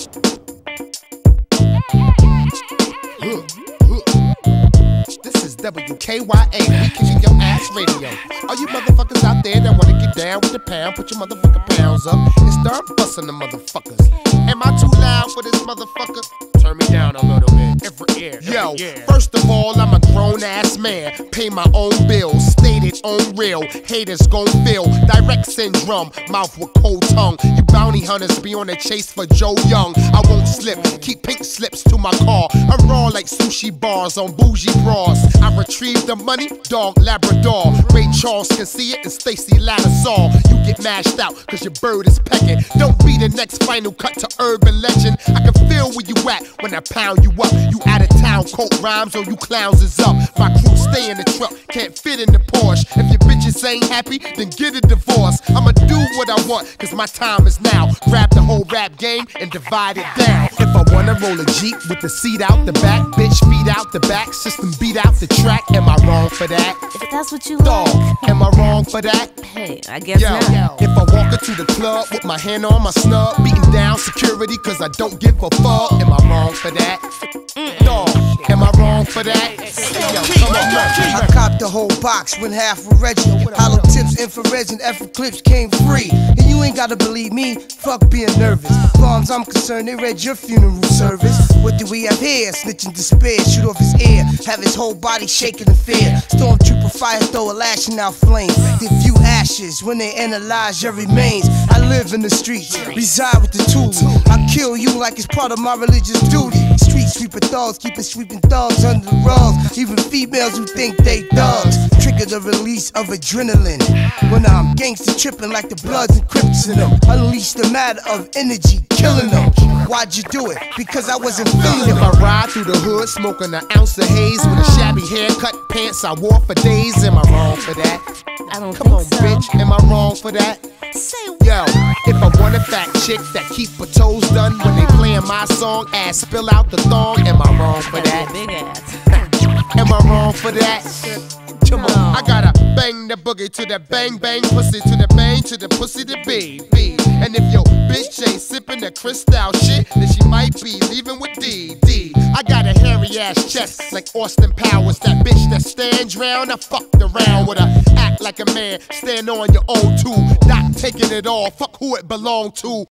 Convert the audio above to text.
This is WKYA, we kicking your ass radio. All you motherfuckers out there that wanna get down with the pound, put your motherfucking pounds up and start busting the motherfuckers. Am I too loud for this motherfucker? Turn me down a little bit. Every ear. Yo, first of all, I'm a grown ass man. Pay my own bills, stated on real. Haters gon' feel direct syndrome, mouth with cold tongue. You bounty hunters be on the chase for Joe Young. I won't slip, keep pink slips to my car. I'm raw like sushi bars on bougie bras. I retrieve the money, dog Labrador. Ray Charles can see it and Stacy Lattisaw. You get mashed out cause your bird is pecking. Don't be the next final cut to urban legend. I can feel where you at when I pound you up. You out of town, quote rhymes or you clowns is up. My crew stay in the truck, can't fit in the Porsche. If your bitches ain't happy, then get a divorce. I'ma do what I want cause my time is now. Grab the whole rap game and divide it down. If I wanna roll a Jeep with the seat out the back, bitch feet out the back, system beat out the track, am I wrong for that? If that's what you Dog, like. am I wrong for that? Hey, I guess not. If I walk into the club with my hand on my snub, beating down security cause I don't give a fuck, am I wrong for that? Dog, am I wrong for that? Yo, come on, I copped the whole box, went half with Reggie. Hollow tips, infrareds, and F clips came free. And you ain't gotta believe me, fuck being nervous. As far as I'm concerned, they read your funeral service. What do we have here? Snitching despair, shoot off his ear, have his whole body shaking in fear. Stormtrooper fire, throw a lashing out flame. They view ashes when they analyze your remains. I live in the streets, reside with the tools. I kill you like it's part of my religious duty. Street sweeper thugs, keeping sweeping thugs under the rugs. Even females who think they thugs trigger the release of adrenaline. When I'm gangster tripping like the Bloods and Crips in them. Unleash the matter of energy, killing them. Why'd you do it? Because I wasn't feeling if it. I ride through the hood smoking an ounce of haze with a shabby haircut, pants I wore for days, am I wrong for that? I don't Come think on, so. bitch, am I wrong for that? Say Yo, if I want a fat chick that keep her toes done when they playing my song, ass spill out the thong, am I wrong for that? big ass. Am I wrong for that? Come on, I gotta bang the boogie to the bang bang pussy to the bang to the pussy to baby. And if your bitch ain't sipping the crystal shit, then she might be leaving with DD. I got a hairy ass chest like Austin Powers. That bitch that stands round, I fucked around with her. Act like a man, stand on your own too. Not taking it all, fuck who it belonged to.